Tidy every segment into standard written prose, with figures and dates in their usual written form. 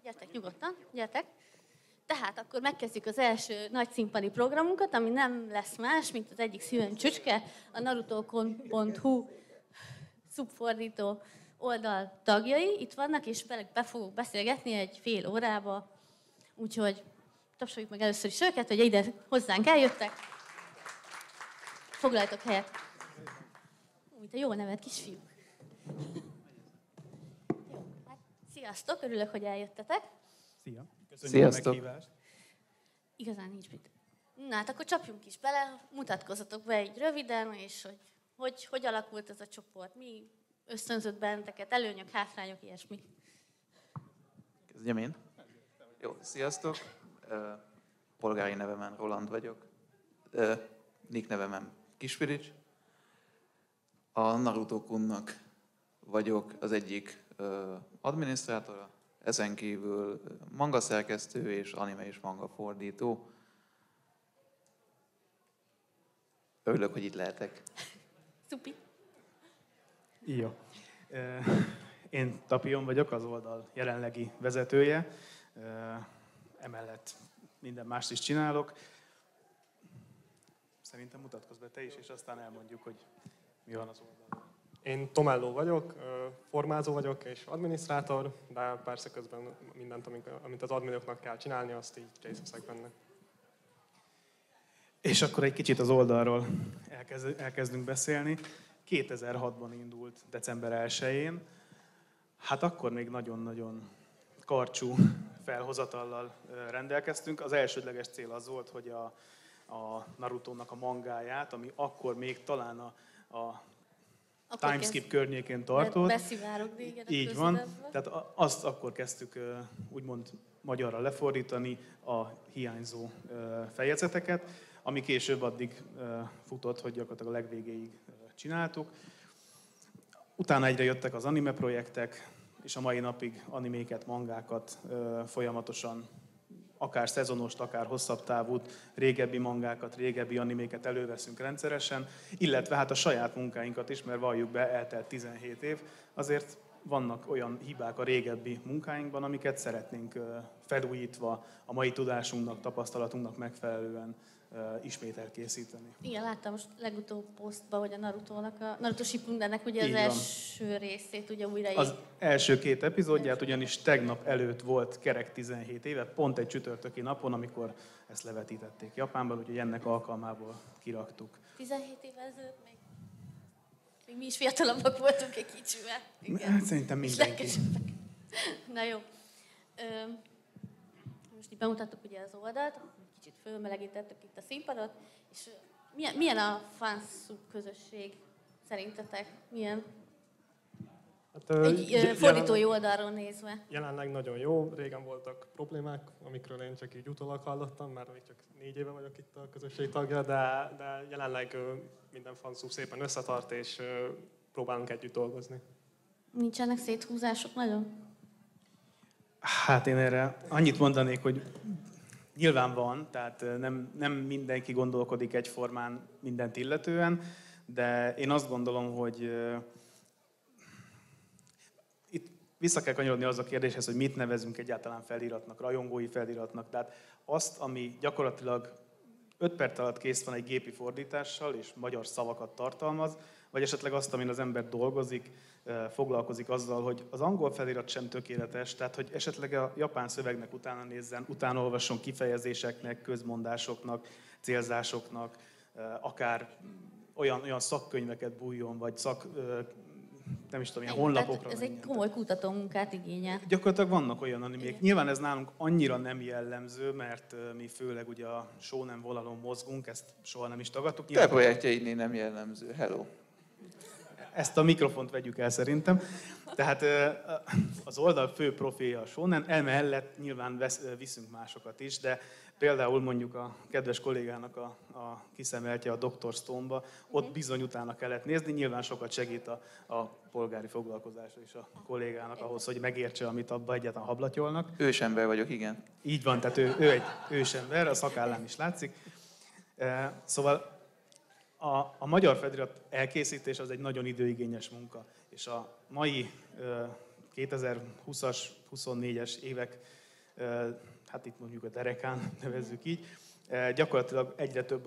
Gyertek nyugodtan, gyertek. Tehát akkor megkezdjük az első nagy színpadi programunkat, ami nem lesz más, mint az egyik szívem csücske, a naruto.hu szubfordító oldal tagjai. Itt vannak, és velük be fogok beszélgetni egy fél órába. Úgyhogy tapsoljuk meg először is őket, hogy ide hozzánk eljöttek. Foglaljatok helyet. Mint a jó neved, kisfiúk. Jó, hát sziasztok, örülök, hogy eljöttetek. Szia. Köszönjük a meghívást. Igazán nincs mit. Na hát akkor csapjunk is bele, mutatkozzatok be így röviden, és hogy alakult ez a csoport, mi ösztönzött benneteket, előnyök, hátrányok, ilyesmi. Kezdjem én? Jó, sziasztok. Polgári nevemen Roland vagyok. Nick nevemen Kisfirics. A Naruto-kunnak vagyok az egyik adminisztrátora, ezen kívül manga szerkesztő és anime és manga fordító. Örülök, hogy itt lehetek. Szupi. Jó. Én Tapion vagyok, az oldal jelenlegi vezetője. Emellett minden mást is csinálok. Szerintem mutatkozz be te is, és aztán elmondjuk, hogy mi van az oldalon. Én Tomelló vagyok, formázó vagyok és adminisztrátor, de persze közben mindent, amit az adminoknak kell csinálni, azt így részt veszek benne. És akkor egy kicsit az oldalról elkezdünk beszélni. 2006-ban indult, december 1-én. Hát akkor még nagyon-nagyon karcsú felhozatallal rendelkeztünk. Az elsődleges cél az volt, hogy a Narutónak a mangáját, ami akkor még talán a timeskip környékén tartott. Beszivárog régen. Így van. Tehát azt akkor kezdtük úgymond magyarra lefordítani a hiányzó fejezeteket, ami később addig futott, hogy gyakorlatilag a legvégéig csináltuk. Utána egyre jöttek az anime projektek, és a mai napig animéket, mangákat folyamatosan, akár szezonost, akár hosszabb távút, régebbi mangákat, régebbi animéket előveszünk rendszeresen, illetve hát a saját munkáinkat is, mert valljuk be, eltelt 17 év, azért vannak olyan hibák a régebbi munkáinkban, amiket szeretnénk felújítva, a mai tudásunknak, tapasztalatunknak megfelelően ismét elkészíteni. Igen, láttam most legutóbb posztban, hogy a Naruto Shippundennek ugye az Így van. első részét ugye újra Az első 2 epizódját ugyanis tegnap előtt volt kerek 17 éve, pont egy csütörtöki napon, amikor ezt levetítették Japánban, úgyhogy ennek alkalmából kiraktuk. 17 évvel ezelőtt még mi is fiatalabbak voltunk egy kicsivel. Igen. Hát szerintem mindenki. Na jó. Most így bemutattuk ugye az oldalt, kicsit fölmelegítettük itt a színpadot, és milyen a fansub közösség szerintetek? Milyen? Hát, Egy fordítói oldalról nézve. Jelenleg nagyon jó, régen voltak problémák, amikről én csak így utólag hallottam, mert még csak 4 éve vagyok itt a közösség tagja, de jelenleg minden fanszub szépen összetart, és próbálunk együtt dolgozni. Nincsenek széthúzások nagyon? Hát én erre annyit mondanék, hogy nyilván van, tehát nem mindenki gondolkodik egyformán mindent illetően, de én azt gondolom, hogy itt vissza kell kanyarodni az a kérdéshez, hogy mit nevezünk egyáltalán feliratnak, rajongói feliratnak. Tehát azt, ami gyakorlatilag 5 perc alatt kész van egy gépi fordítással, és magyar szavakat tartalmaz, vagy esetleg azt, amin az ember dolgozik, foglalkozik azzal, hogy az angol felirat sem tökéletes, tehát hogy esetleg a japán szövegnek utána nézzen, utána olvasson kifejezéseknek, közmondásoknak, célzásoknak, akár olyan szakkönyveket bújjon, vagy nem is tudom, ilyen honlapokra. Ez egy komoly kutatómunkát igényel. Gyakorlatilag vannak olyan animék. Nyilván ez nálunk annyira nem jellemző, mert mi főleg ugye a shonen vonalon mozgunk, ezt soha nem is tagadtuk. Te projektjeidnél nem jellemző. Hello. Ezt a mikrofont vegyük el szerintem. Tehát az oldal fő profilja a shonen, emellett nyilván viszünk másokat is, de például mondjuk a kedves kollégának a kiszemeltje a Dr. Stone-ba, ott bizony utána kellett nézni, nyilván sokat segít a polgári foglalkozása is a kollégának ahhoz, hogy megértse, amit abba egyáltalán hablatyolnak. Ősember vagyok, igen. Így van, tehát ő egy ősember, a szakállán is látszik. Szóval a magyar felirat elkészítés az egy nagyon időigényes munka, és a mai 2020-as, 24-es évek hát itt mondjuk a derekán nevezzük így, gyakorlatilag egyre több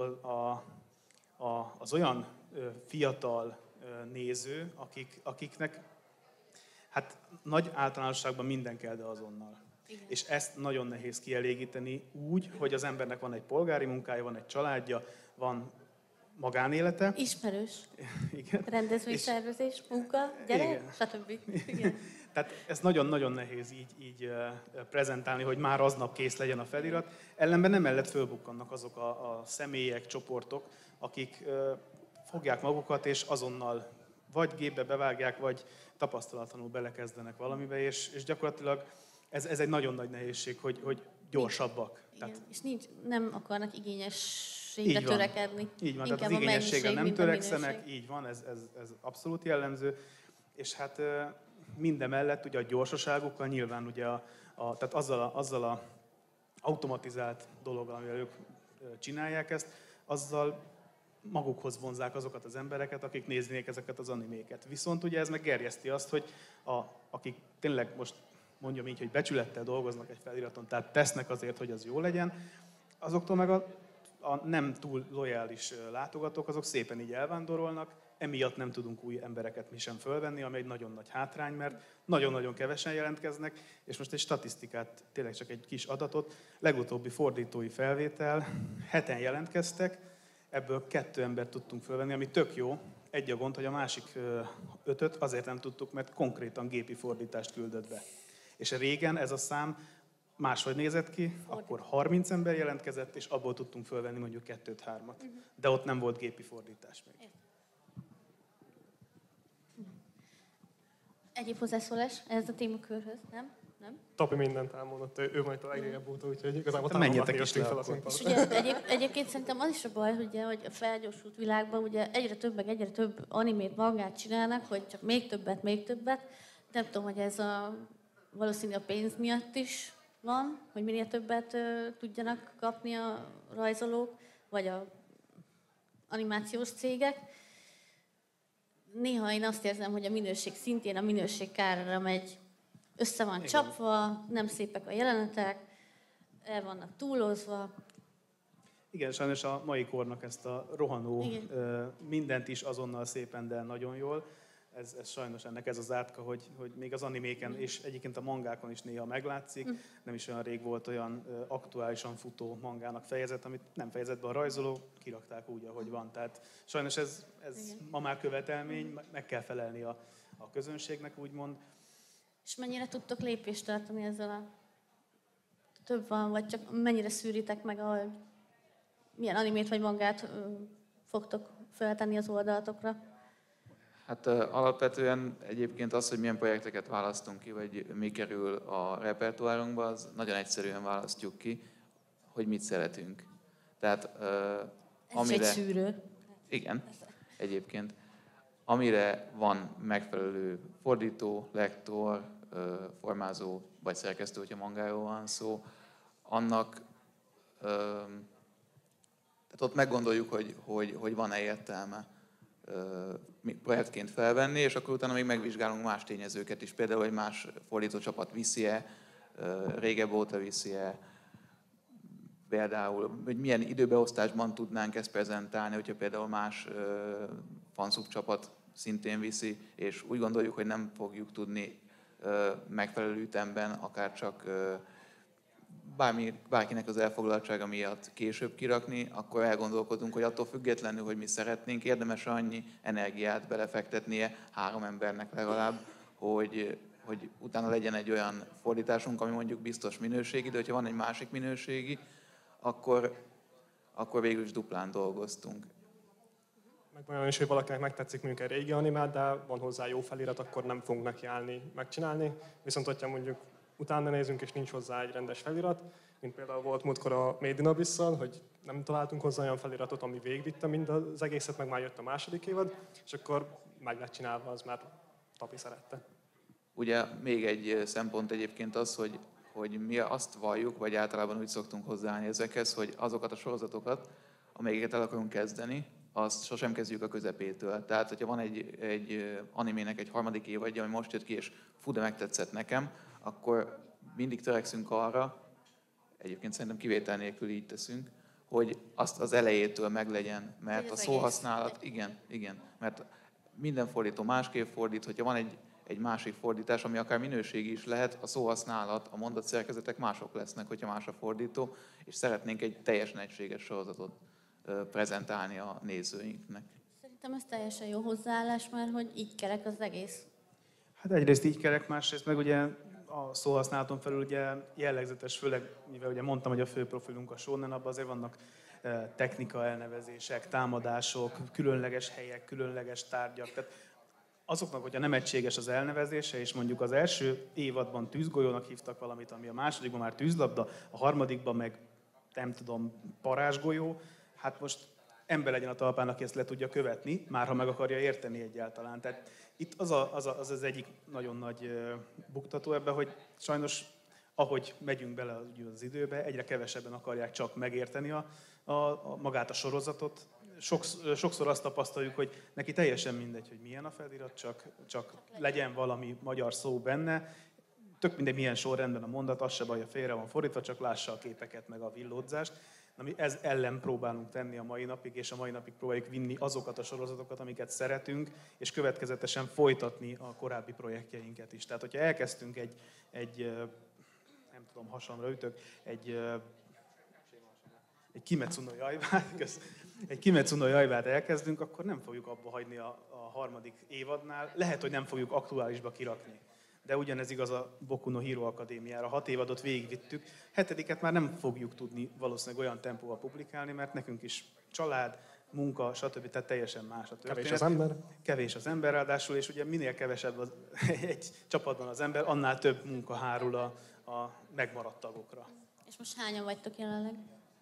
az olyan fiatal néző, akiknek hát nagy általánosságban minden kell, de azonnal. Igen. És ezt nagyon nehéz kielégíteni úgy, hogy az embernek van egy polgári munkája, van egy családja, van magánélete. Ismerős. Igen. Rendezvényszervezés, munka, gyerek, Igen. stb. Igen. Tehát ezt nagyon-nagyon nehéz így prezentálni, hogy már aznap kész legyen a felirat. Ellenben emellett fölbukkannak azok a személyek, csoportok, akik fogják magukat, és azonnal vagy gépbe bevágják, vagy tapasztalatlanul belekezdenek valamibe, és gyakorlatilag ez egy nagyon nagy nehézség, hogy gyorsabbak. Igen. És nem akarnak igényességre Így van. törekedni. Így van, Inkább tehát az a igényességre mennyiség, nem mint a törekszenek, minőség. így van, ez abszolút jellemző. És hát mindemellett ugye a gyorsaságukkal nyilván ugye tehát azzal a automatizált dologgal, amivel ők csinálják ezt, azzal magukhoz vonzák azokat az embereket, akik néznék ezeket az animéket. Viszont ugye ez meg gerjeszti azt, hogy akik tényleg most mondjam így, hogy becsülettel dolgoznak egy feliraton, tehát tesznek azért, hogy az jó legyen, azoktól meg a nem túl lojális látogatók, azok szépen így elvándorolnak, emiatt nem tudunk új embereket mi sem fölvenni, ami egy nagyon nagy hátrány, mert nagyon-nagyon kevesen jelentkeznek, és most egy statisztikát, tényleg csak egy kis adatot, legutóbbi fordítói felvétel, 7-en jelentkeztek, ebből 2 embert tudtunk fölvenni, ami tök jó. Egy a gond, hogy a másik 5-öt azért nem tudtuk, mert konkrétan gépi fordítást küldött be. És régen ez a szám máshogy nézett ki, akkor 30 ember jelentkezett, és abból tudtunk fölvenni mondjuk 2-3-at. De ott nem volt gépi fordítás még. Egyéb hozzászólás ehhez a témakörhöz, nem? Nem? Tapi mindent elmondott, ő majd a legrégebb óta, úgyhogy igazából Menjetek támogatni is jöttünk le fel a akkor. színpadra. És ugye egyébként szerintem az is a baj, hogy a felgyorsult világban ugye egyre több animét, mangát csinálnak, hogy csak még többet. Nem tudom, hogy ez valószínűleg a pénz miatt is van, hogy minél többet tudjanak kapni a rajzolók, vagy a animációs cégek. Néha én azt érzem, hogy a minőség szintén a minőség kárára megy. Össze van csapva, nem szépek a jelenetek, el vannak túlozva. Igen, sajnos a mai kornak ezt a rohanó, Igen. mindent is azonnal szépen, de nagyon jól. Ez sajnos ennek ez az átka, hogy még az animéken és egyébként a mangákon is néha meglátszik. Nem is olyan rég volt olyan aktuálisan futó mangának fejezet, amit nem fejezett be a rajzoló, kirakták úgy, ahogy van. Tehát sajnos ez ma már követelmény, meg kell felelni a közönségnek, úgymond. És mennyire tudtok lépést tartani ezzel több van, vagy csak mennyire szűritek meg, milyen animét vagy mangát fogtok feltenni az oldalatokra? Hát alapvetően egyébként az, hogy milyen projekteket választunk ki, vagy mi kerül a repertoárunkba, az nagyon egyszerűen választjuk ki, hogy mit szeretünk. Tehát Ez is egy szűrő. Igen, egyébként. Amire van megfelelő fordító, lektor, formázó vagy szerkesztő, hogyha mangáról van szó, annak tehát ott meggondoljuk, hogy van-e értelme projektként felvenni, és akkor utána még megvizsgálunk más tényezőket is, például, hogy más fordítócsapat viszi-e, régebb óta viszi-e, például, hogy milyen időbeosztásban tudnánk ezt prezentálni, hogyha például más fanszub csapat szintén viszi, és úgy gondoljuk, hogy nem fogjuk tudni megfelelő ütemben, akár csak bárkinek az elfoglaltsága miatt később kirakni, akkor elgondolkodunk, hogy attól függetlenül, hogy mi szeretnénk, érdemes annyi energiát belefektetnie 3 embernek legalább, hogy utána legyen egy olyan fordításunk, ami mondjuk biztos minőségi, de hogyha van egy másik minőségi, akkor végül is duplán dolgoztunk. Meg olyan is, hogy valakinek megtetszik mondjuk egy régi animát, de van hozzá jó felirat, akkor nem fogunk nekiállni megcsinálni. Viszont hogyha mondjuk utána nézünk, és nincs hozzá egy rendes felirat, mint például volt múltkor a Made in Abyss-szal, hogy nem találtunk hozzá olyan feliratot, ami végigvitte mind az egészet, meg már jött a második évad, és akkor meg lett csinálva, az már Tapi szerette. Ugye még egy szempont egyébként az, hogy mi azt valljuk, vagy általában úgy szoktunk hozzáállni ezekhez, hogy azokat a sorozatokat, amelyeket el akarunk kezdeni, azt sosem kezdjük a közepétől. Tehát, hogyha van egy animének egy harmadik évadja, ami most jött ki, és fú, de megtetszett nekem, akkor mindig törekszünk arra, egyébként szerintem kivétel nélkül így teszünk, hogy azt az elejétől meglegyen, mert a szóhasználat, igen, mert minden fordító másképp fordít, hogyha van egy másik fordítás, ami akár minőségi is lehet, a szóhasználat, a mondatszerkezetek mások lesznek, hogyha más a fordító, és szeretnénk egy teljesen egységes sorozatot prezentálni a nézőinknek. Szerintem ez teljesen jó hozzáállás, mert hogy így kerek az egész. Hát egyrészt így kerek, másrészt meg ugye a szóhasználaton felül ugye jellegzetes, főleg mivel ugye mondtam, hogy a fő profilunk a shonen, abban azért vannak technika elnevezések, támadások, különleges helyek, különleges tárgyak. Tehát azoknak, hogyha nem egységes az elnevezése, és mondjuk az első évadban tűzgolyónak hívtak valamit, ami a másodikban már tűzlabda, a harmadikban meg nem tudom, parázsgolyó, hát most ember legyen a talpán, aki ezt le tudja követni, már ha meg akarja érteni egyáltalán. Tehát itt az egyik nagyon nagy buktató ebbe, hogy sajnos ahogy megyünk bele az időbe, egyre kevesebben akarják csak megérteni magát a sorozatot. Sokszor azt tapasztaljuk, hogy neki teljesen mindegy, hogy milyen a felirat, csak legyen valami magyar szó benne. Tök mindegy, milyen sorrendben a mondat, az se baj, a félre van fordítva, csak lássa a képeket, meg a villódzást. Mi ez ellen próbálunk tenni a mai napig, és a mai napig próbáljuk vinni azokat a sorozatokat, amiket szeretünk, és következetesen folytatni a korábbi projektjeinket is. Tehát, hogyha elkezdtünk egy nem tudom, hasamra ütök, egy Kimetsu no Yaibát elkezdünk, akkor nem fogjuk abba hagyni a harmadik évadnál. Lehet, hogy nem fogjuk aktuálisba kirakni. De ugyanez igaz a Boku no Hero Akadémiára. 6 évadot végigvittük, 7-et már nem fogjuk tudni valószínűleg olyan tempóval publikálni, mert nekünk is család, munka, stb. Tehát teljesen más a történet. Kevés az ember. Kevés az ember ráadásul, és ugye minél kevesebb egy csapatban az ember, annál több munka hárul a megmaradt tagokra. És most hányan vagytok jelenleg?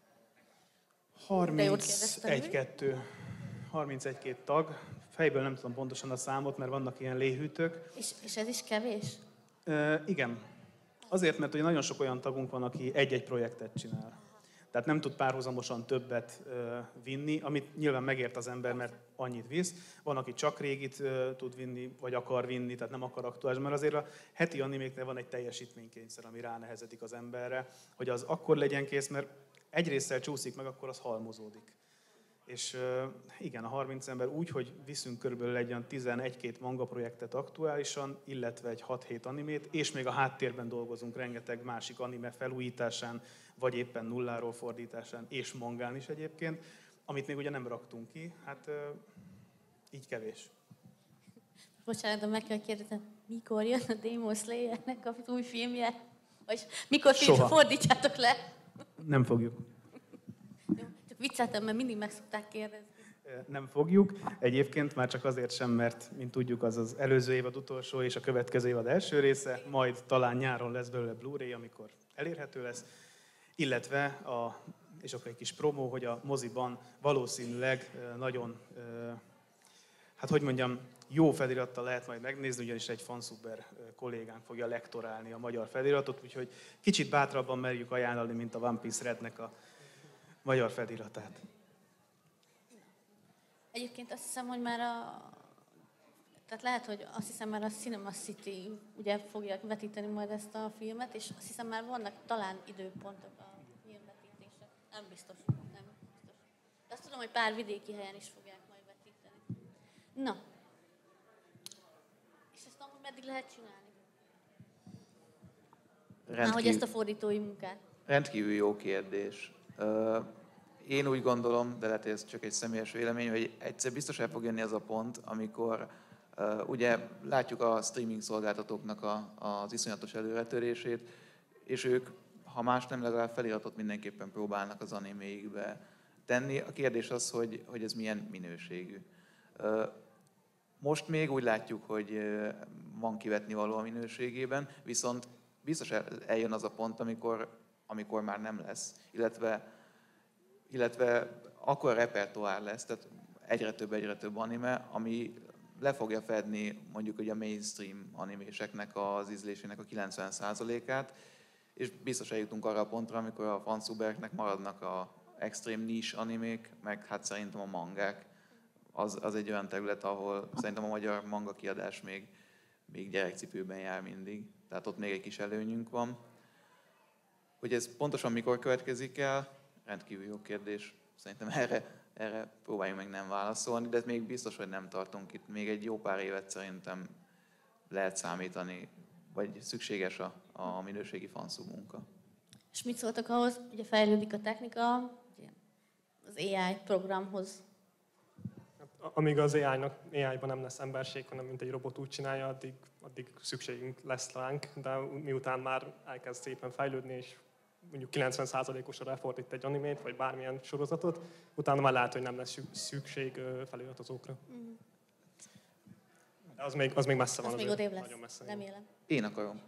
31-2 tag. Fejből nem tudom pontosan a számot, mert vannak ilyen léhűtők. És ez is kevés? Igen. Azért, mert ugye nagyon sok olyan tagunk van, aki egy-egy projektet csinál. Tehát nem tud párhuzamosan többet vinni, amit nyilván megért az ember, mert annyit visz. Van, aki csak régit tud vinni, vagy akar vinni, tehát nem akar aktuális, mert azért a heti animéknél van egy teljesítménykényszer, ami ránehezedik az emberre, hogy az akkor legyen kész, mert egy résszel csúszik meg, akkor az halmozódik. És igen, a 30 ember úgy, hogy viszünk körülbelül egy olyan 11-2 manga projektet aktuálisan, illetve egy 6-7 animét, és még a háttérben dolgozunk rengeteg másik anime felújításán, vagy éppen nulláról fordításán, és mangán is egyébként, amit még ugye nem raktunk ki, hát így kevés. Bocsánat, de meg kell kérdezni, mikor jön a Demon Slayernek az új filmje? Vagy mikor fordítsátok le? Nem fogjuk. Jó, csak vicceltem, mert mindig meg szokták kérdezni. Nem fogjuk. Egyébként már csak azért sem, mert, mint tudjuk, az előző évad utolsó és a következő évad első része, majd talán nyáron lesz belőle Blu-ray, amikor elérhető lesz. Illetve, és akkor egy kis promó, hogy a moziban valószínűleg nagyon, hát hogy mondjam, jó felirattal lehet majd megnézni, ugyanis egy fanszuper kollégánk fogja lektorálni a magyar feliratot, úgyhogy kicsit bátrabban merjük ajánlani, mint a One Piece Rednek a magyar feliratát. Egyébként azt hiszem, hogy már tehát lehet, hogy azt hiszem már a Cinema City ugye fogja vetíteni majd ezt a filmet, és azt hiszem már vannak talán időpontok a filmvetítésre. Nem biztos. De azt tudom, hogy pár vidéki helyen is fogják majd vetíteni. Na. És ezt amúgy meddig lehet csinálni? Hogy ezt a fordítói munkát. Rendkívül jó kérdés. Én úgy gondolom, de lehet, hogy ez csak egy személyes vélemény, hogy egyszer biztos el fog jönni az a pont, amikor ugye látjuk a streaming szolgáltatóknak az iszonyatos előretörését, és ők, ha más nem, legalább feliratot mindenképpen próbálnak az animéikbe tenni. A kérdés az, hogy ez milyen minőségű. Most még úgy látjuk, hogy van kivetni való a minőségében, viszont biztos eljön az a pont, amikor már nem lesz, illetve akkor a repertoár lesz, tehát egyre több anime, ami le fogja fedni mondjuk ugye a mainstream animéseknek az ízlésének a 90%-át, és biztos eljutunk arra a pontra, amikor a fanszubereknek maradnak a extrém niche animék, meg hát szerintem a mangák. Az egy olyan terület, ahol szerintem a magyar manga kiadás még gyerekcipőben jár mindig, tehát ott még egy kis előnyünk van. Hogy ez pontosan mikor következik el, rendkívül jó kérdés. Szerintem erre próbáljunk meg nem válaszolni, de még biztos, hogy nem tartunk itt. Még egy jó pár évet szerintem lehet számítani, vagy szükséges a minőségi fanszú munka. És mit szóltak ahhoz, ugye fejlődik a technika, ugye az AI programhoz? Amíg az AI-ban nem lesz emberség, hanem mint egy robot úgy csinálja, addig szükségünk lesz ránk, de miután már elkezd szépen fejlődni, és mondjuk 90%-osra lefordít egy animét, vagy bármilyen sorozatot, utána már lehet, hogy nem lesz szükség feliratozókra. De az még messze van. Az még odébb lesz, nagyon messze. remélem. Én akarom.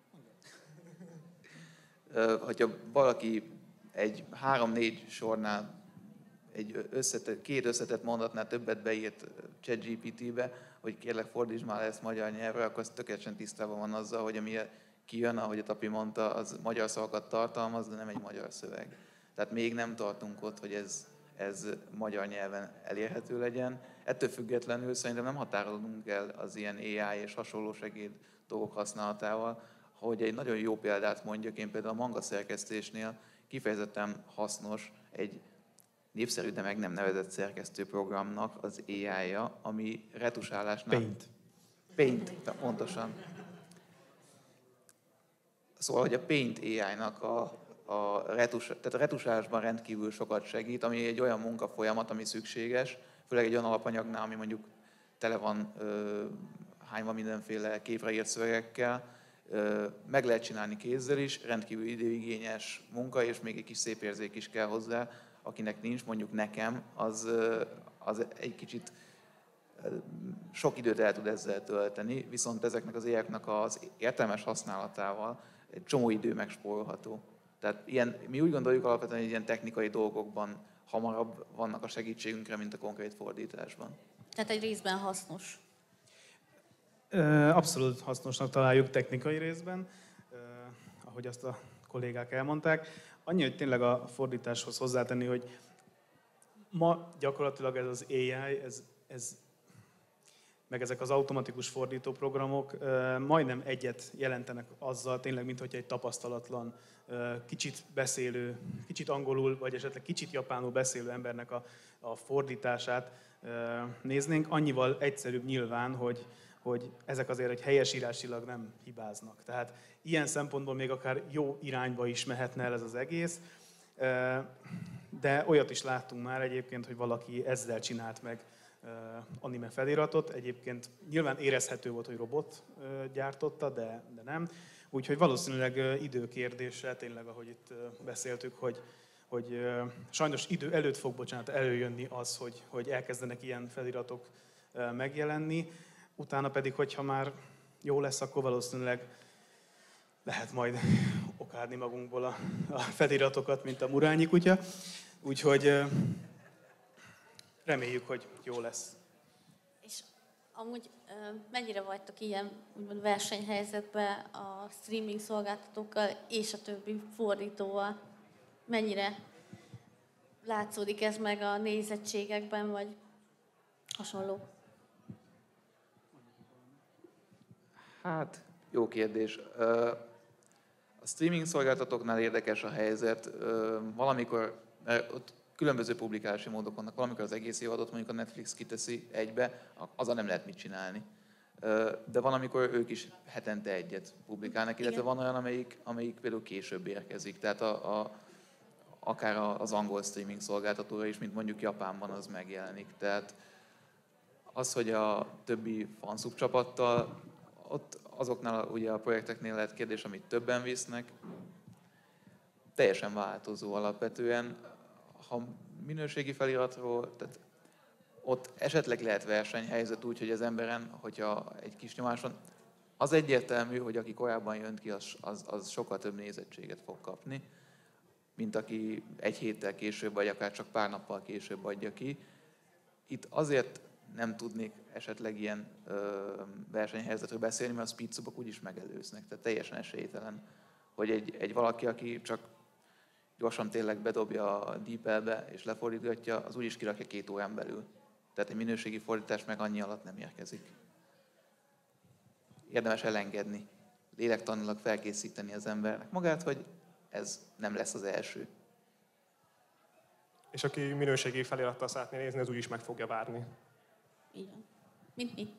Hogyha valaki egy 3-4 sornál két összetett mondatnál többet beírt ChatGPT-be, hogy kérlek fordítsd már ezt magyar nyelvre, akkor az tökéletesen tisztában van azzal, hogy ami kijön, ahogy a Tapi mondta, az magyar szavakat tartalmaz, de nem egy magyar szöveg. Tehát még nem tartunk ott, hogy ez magyar nyelven elérhető legyen. Ettől függetlenül szerintem nem határolunk el az ilyen AI és hasonló segéd dolgok használatával. Hogy egy nagyon jó példát mondjak, én például a manga szerkesztésnél kifejezetten hasznos egy népszerű, de meg nem nevezett szerkesztőprogramnak az AI-ja, ami retusálásnál... Paint, pontosan. Szóval, hogy a Paint AI-nak tehát a retusálásban rendkívül sokat segít, ami egy olyan munkafolyamat, ami szükséges, főleg egy olyan alapanyagnál, ami mondjuk tele van hányva mindenféle képre írt szövegekkel, meg lehet csinálni kézzel is, rendkívül időigényes munka, és még egy kis szép érzék is kell hozzá, akinek nincs, mondjuk nekem, az egy kicsit sok időt el tud ezzel tölteni, viszont ezeknek az AI-eknek az értelmes használatával egy csomó idő megspórolható. Tehát mi úgy gondoljuk alapvetően, hogy ilyen technikai dolgokban hamarabb vannak a segítségünkre, mint a konkrét fordításban. Tehát egy részben hasznos. Abszolút hasznosnak találjuk technikai részben, ahogy azt a kollégák elmondták. Annyi, hogy tényleg a fordításhoz hozzátenni, hogy ma gyakorlatilag ez az AI, meg ezek az automatikus fordítóprogramok majdnem egyet jelentenek azzal, tényleg, mint hogy egy tapasztalatlan, kicsit beszélő, kicsit angolul, vagy esetleg kicsit japánul beszélő embernek a fordítását néznénk. Annyival egyszerűbb nyilván, hogy ezek azért egy helyesírásilag nem hibáznak. Tehát ilyen szempontból még akár jó irányba is mehetne el ez az egész, de olyat is láttunk már egyébként, hogy valaki ezzel csinált meg anime feliratot. Egyébként nyilván érezhető volt, hogy robot gyártotta, de nem. Úgyhogy valószínűleg időkérdése, tényleg ahogy itt beszéltük, hogy sajnos idő előtt fog, előjönni az, hogy elkezdenek ilyen feliratok megjelenni. Utána pedig, hogyha már jó lesz, akkor valószínűleg lehet majd okádni magunkból a feliratokat, mint a Murányi kutya. Úgyhogy reméljük, hogy jó lesz. És amúgy mennyire vagytok ilyen úgymond versenyhelyzetben a streaming szolgáltatókkal és a többi fordítóval? Mennyire látszódik ez meg a nézettségekben, vagy hasonló? Hát, jó kérdés. A streaming szolgáltatóknál érdekes a helyzet. Valamikor, ott különböző publikálási módok vannak, valamikor az egész évadot mondjuk a Netflix kiteszi egybe, azzal nem lehet mit csinálni. De van, amikor ők is hetente egyet publikálnak, illetve van olyan, amelyik például később érkezik. Tehát akár az angol streaming szolgáltatóra is, mint mondjuk Japánban az megjelenik. Tehát az, hogy a többi fanszub csapattal, ott azoknál ugye a projekteknél lehet kérdés, amit többen visznek, teljesen változó alapvetően. Ha minőségi feliratról, tehát ott esetleg lehet versenyhelyzet úgy, hogy az emberen, hogyha egy kis nyomáson, az egyértelmű, hogy aki korábban jön ki, az sokkal több nézettséget fog kapni, mint aki egy héttel később, vagy akár csak pár nappal később adja ki. Itt azért nem tudnék esetleg ilyen versenyhelyzetről beszélni, mert a speedsubok úgyis megelőznek, tehát teljesen esélytelen, hogy egy valaki, aki csak gyorsan tényleg bedobja a DeepL-be és lefordítgatja, az úgyis kirakja 2 órán belül. Tehát egy minőségi fordítás meg annyi alatt nem érkezik. Érdemes elengedni, lélektanilag felkészíteni az embernek magát, hogy ez nem lesz az első. És aki minőségi felirattal szeretné nézni, az úgyis meg fogja várni. Így van. Mint mi.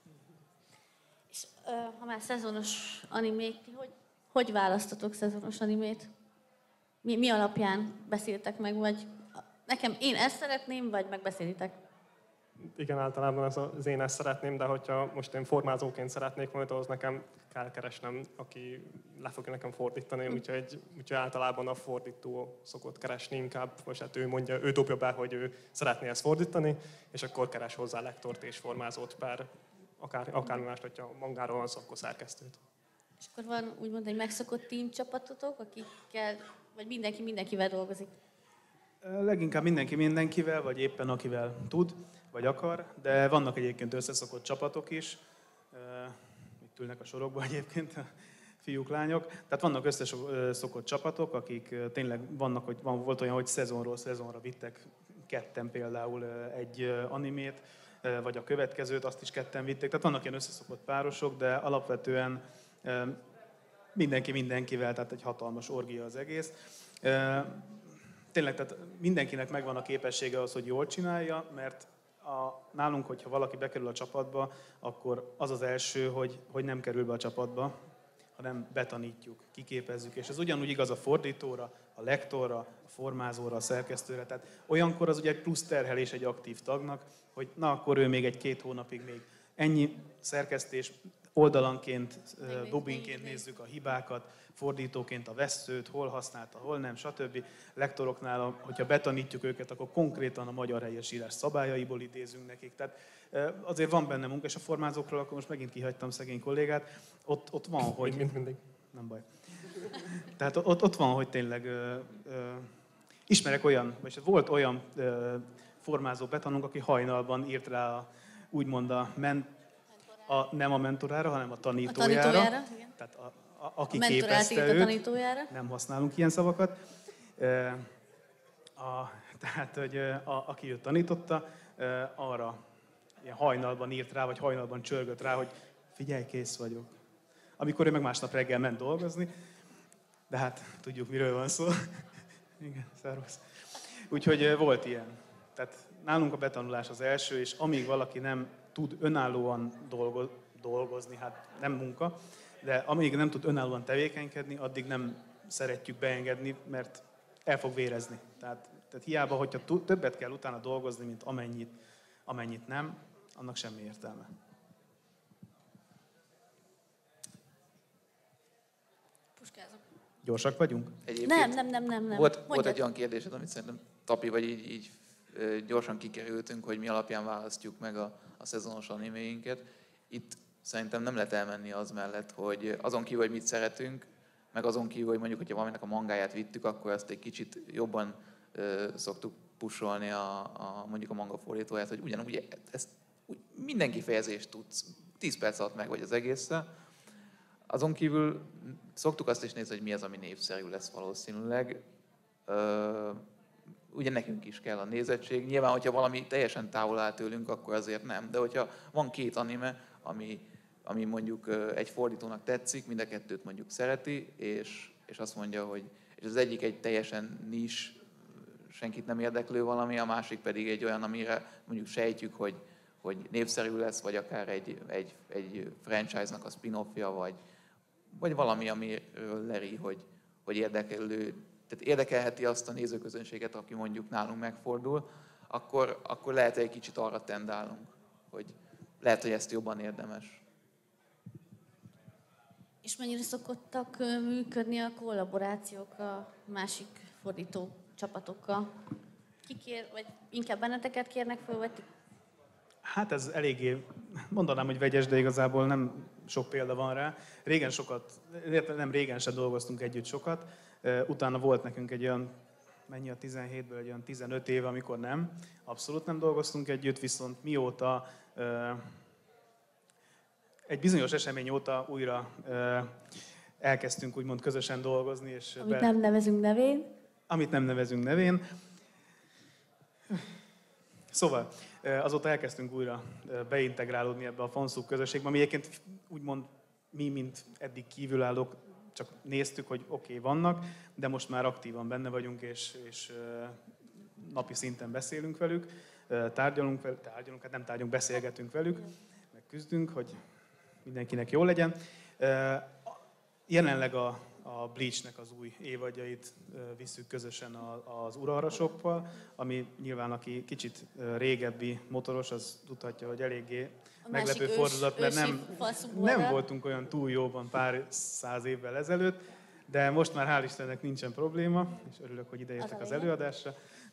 És ha már szezonos animék, hogy választatok szezonos animét? Mi alapján beszéltek meg, vagy én ezt szeretném, vagy megbeszélitek? Igen, általában az én ezt szeretném, de hogyha most én formázóként szeretnék majd, ahhoz nekem kell keresnem, aki le fogja nekem fordítani, úgyhogy általában a fordító szokott keresni inkább, vagy hát ő dobja be, hogy ő szeretné ezt fordítani, és akkor keres hozzá lektort és formázót per akármi más, hogyha mangáról van szó, akkor szerkesztőt. És akkor van úgymond egy megszokott team csapatotok, akikkel, vagy mindenkivel dolgozik? Leginkább mindenkivel, vagy éppen akivel tud, vagy akar, de vannak egyébként összeszokott csapatok is. Itt ülnek a sorokban egyébként a fiúk, lányok. Tehát vannak összeszokott csapatok, akik tényleg volt olyan, hogy szezonról szezonra vittek ketten például egy animét, vagy a következőt, azt is ketten vitték. Tehát vannak ilyen összeszokott párosok, de alapvetően mindenki mindenkivel, tehát egy hatalmas orgia az egész. Tényleg, tehát mindenkinek megvan a képessége az, hogy jól csinálja, mert nálunk, hogyha valaki bekerül a csapatba, akkor az az első, hogy nem kerül be a csapatba, hanem betanítjuk, kiképezzük. És ez ugyanúgy igaz a fordítóra, a lektorra, a formázóra, a szerkesztőre. Tehát olyankor az ugye egy plusz terhelés egy aktív tagnak, hogy na akkor ő még 1-2 hónapig még ennyi szerkesztés, oldalanként, bobinként nézzük a hibákat, fordítóként a vesszőt, hol használta, hol nem, stb. Lektoroknál, hogyha betanítjuk őket, akkor konkrétan a magyar helyesírás szabályaiból idézünk nekik. Tehát azért van benne munka, és a formázókról akkor most megint kihagytam szegény kollégát, ott van, hogy... Mint mindig. Nem baj. Tehát ott van, hogy tényleg ismerek olyan, vagy volt olyan formázó betanunk, aki hajnalban írt rá úgymond nem a mentorára, hanem a tanítójára. A tanítójára, igen. Tehát aki képezte őt, a tanítójára. Nem használunk ilyen szavakat. Tehát, hogy aki őt tanította, arra ilyen hajnalban írt rá, vagy hajnalban csörgött rá, hogy figyelj, kész vagyok. Amikor ő meg másnap reggel ment dolgozni, de hát tudjuk, miről van szó. Igen, szervusz. Úgyhogy volt ilyen. Tehát nálunk a betanulás az első, és amíg valaki nem tud önállóan dolgozni, hát nem munka, de amíg nem tud önállóan tevékenykedni, addig nem szeretjük beengedni, mert el fog vérezni. Tehát hiába, hogyha többet kell utána dolgozni, mint amennyit nem, annak semmi értelme. Puskázom. Gyorsak vagyunk? Nem. Volt egy olyan kérdésed, amit szerintem Tapi vagy így gyorsan kikerültünk, hogy mi alapján választjuk meg a szezonos animéinket. Itt szerintem nem lehet elmenni az mellett, hogy azon kívül, hogy mit szeretünk, meg azon kívül, hogy mondjuk, hogyha valaminek a mangáját vittük, akkor azt egy kicsit jobban szoktuk pusolni mondjuk a manga fordítóját, hogy ugyanúgy minden kifejezést tudsz, 10 perc alatt meg vagy az egésszel. Azon kívül szoktuk azt is nézni, hogy mi az, ami népszerű lesz valószínűleg. Ugye nekünk is kell a nézettség. Nyilván, hogyha valami teljesen távol áll tőlünk, akkor azért nem. De hogyha van 2 anime, ami mondjuk egy fordítónak tetszik, mind a 2-t mondjuk szereti, és azt mondja, hogy és az egyik egy teljesen nis, senkit nem érdeklő valami, a másik pedig egy olyan, amire mondjuk sejtjük, hogy népszerű lesz, vagy akár egy franchise-nak a spin-offja, vagy valami, amiről leri, hogy érdekelheti azt a nézőközönséget, aki mondjuk nálunk megfordul, akkor lehet, hogy egy kicsit arra tendálunk, hogy lehet, hogy ezt jobban érdemes. És mennyire szokottak működni a kollaborációk a másik fordító csapatokkal? Ki kér, vagy inkább benneteket kérnek föl, vagy ti? Hát ez eléggé, mondanám, hogy vegyes, de igazából nem sok példa van rá. Nem régen sem dolgoztunk együtt sokat. Utána volt nekünk egy olyan, mennyi a 17-ből, egy olyan 15 év, amikor abszolút nem dolgoztunk együtt, viszont mióta egy bizonyos esemény óta újra elkezdtünk úgymond közösen dolgozni. És Amit nem nevezünk nevén. Amit nem nevezünk nevén. Szóval azóta elkezdtünk újra beintegrálódni ebbe a fanszub közösségbe, ami egyébként úgymond mi, mint eddig kívülállók, csak néztük, hogy oké, vannak, de most már aktívan benne vagyunk, és napi szinten beszélünk velük, tárgyalunk, hát nem tárgyalunk, beszélgetünk velük, meg küzdünk, hogy mindenkinek jó legyen. Jelenleg a Bleach-nek az új évadjait visszük közösen az Uralra Shoppal, ami nyilván aki kicsit régebbi motoros, az tudhatja, hogy eléggé meglepő fordulat, mert nem voltunk olyan túl jóban pár száz évvel ezelőtt, de most már hál' Istennek nincsen probléma, és örülök, hogy ideértek az előadásra.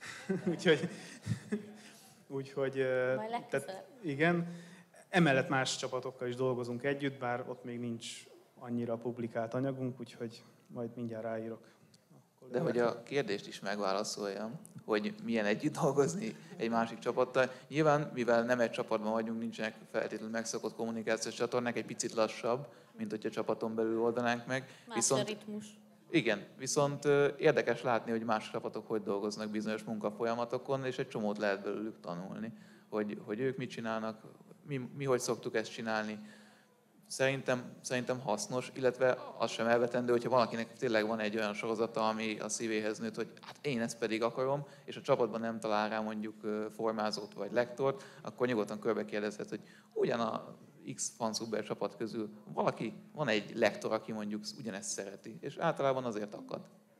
Úgyhogy tehát, igen. Emellett más csapatokkal is dolgozunk együtt, bár ott még nincs annyira publikált anyagunk, úgyhogy majd mindjárt ráírok. De hogy a kérdést is megválaszoljam, hogy milyen együtt dolgozni egy másik csapattal. Nyilván, mivel nem egy csapatban vagyunk, nincsenek feltétlenül megszokott kommunikációs csatornák, egy picit lassabb, mint hogyha csapaton belül oldanánk meg. Más a ritmus. Igen, viszont érdekes látni, hogy más csapatok hogy dolgoznak bizonyos munkafolyamatokon, és egy csomót lehet belőlük tanulni, hogy ők mit csinálnak, mi hogy szoktuk ezt csinálni. Szerintem hasznos, illetve az sem elvetendő, hogyha valakinek tényleg van egy olyan sorozata, ami a szívéhez nőtt, hogy hát én ezt pedig akarom, és a csapatban nem talál rá mondjuk formázót vagy lektort, akkor nyugodtan körbe kérdezhet, hogy ugyan a X fanszubber csapat közül van egy lektor, aki mondjuk ugyanezt szereti, és általában azért akad.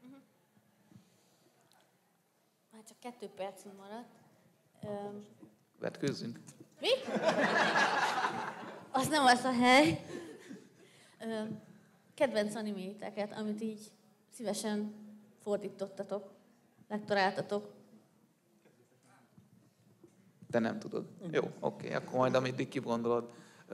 Már csak 2 percünk maradt. Vetkőzzünk? Mi? Az nem az a hely. Kedvenc animéteket, amit így szívesen fordítottatok, lektoráltatok. Te nem tudod. Jó, oké, akkor majd amit kigondolod.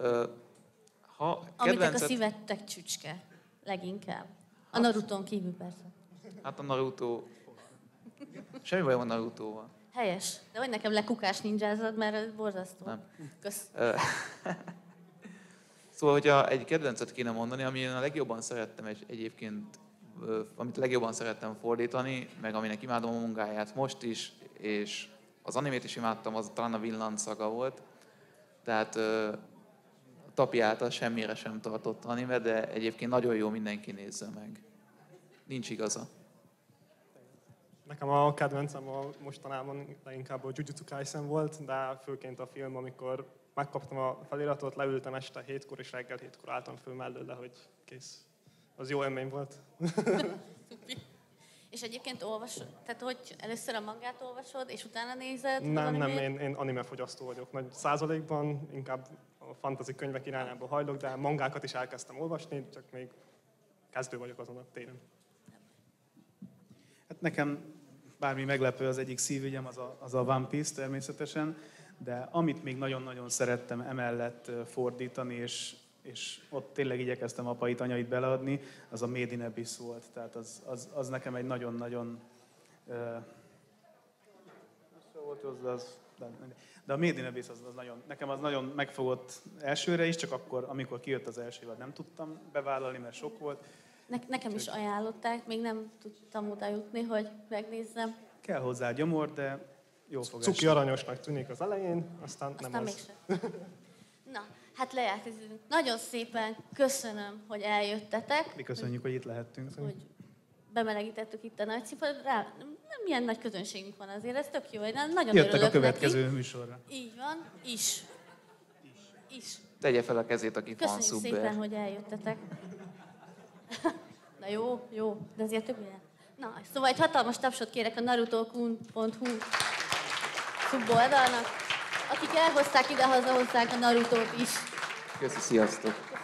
Amiket a szívedtek csücske, leginkább. A Naruton kívül persze. Hát a Naruto... Semmi baj van Narutóval. Helyes. De hogy nekem lekukás ninjázod, mert ez borzasztó. Nem. Kösz. Szóval, hogyha egy kedvencet kéne mondani, ami én a legjobban szerettem egyébként, amit legjobban szerettem fordítani, meg aminek imádom a munkáját most is, és az animét is imádtam, az talán a Vinland Saga volt. Tehát Tapi által semmire sem tartott anime, de egyébként nagyon jó, mindenki nézze meg. Nincs igaza. Nekem a kedvencem mostanában leginkább a Jujutsu Kaisen volt, de főként a film, amikor megkaptam a feliratot, leültem este 7-kor és reggel 7-kor álltam föl mellőle, hogy kész. Az jó élmény volt. És egyébként tehát hogy először a mangát olvasod, és utána nézed? Nem, én anime fogyasztó vagyok. Nagy százalékban inkább a fantasy könyvek irányába hajlok, de mangákat is elkezdtem olvasni, csak még kezdő vagyok azon a téren. Hát nekem bármi meglepő, az egyik szívügyem az a One Piece természetesen, de amit még nagyon-nagyon szerettem emellett fordítani, és ott tényleg igyekeztem apait, anyait beleadni, az a Made in Abyss volt. Tehát az nekem egy nagyon-nagyon... De a Made in Abyss az nagyon, nekem az nagyon megfogott elsőre is, csak akkor, amikor kijött az első évad, nem tudtam bevállalni, mert sok volt. Nekem is ajánlották, még nem tudtam oda jutni, hogy megnézzem. Kell hozzá gyomor, de jó fog Cuki aranyosnak tűnik az elején, aztán nem az. Mégsem. Na, hát lejárt az időnk. Nagyon szépen köszönöm, hogy eljöttetek. Mi köszönjük, hogy itt lehettünk. Hogy bemelegítettük itt a nagy színpadot. Nem milyen nagy közönségünk van azért, ez tök jó. Én nagyon jöttek örülök a következő neki. műsorra. Így van, is. Tegye fel a kezét, aki Köszönjük fanszubber. szépen, hogy eljöttetek. Na jó, de azért több ilyen. Na, szóval egy hatalmas tapsot kérek a narutokun.hu szuboldalnak, akik elhozták ide haza hozzánk a Narutót is. Köszi, sziasztok!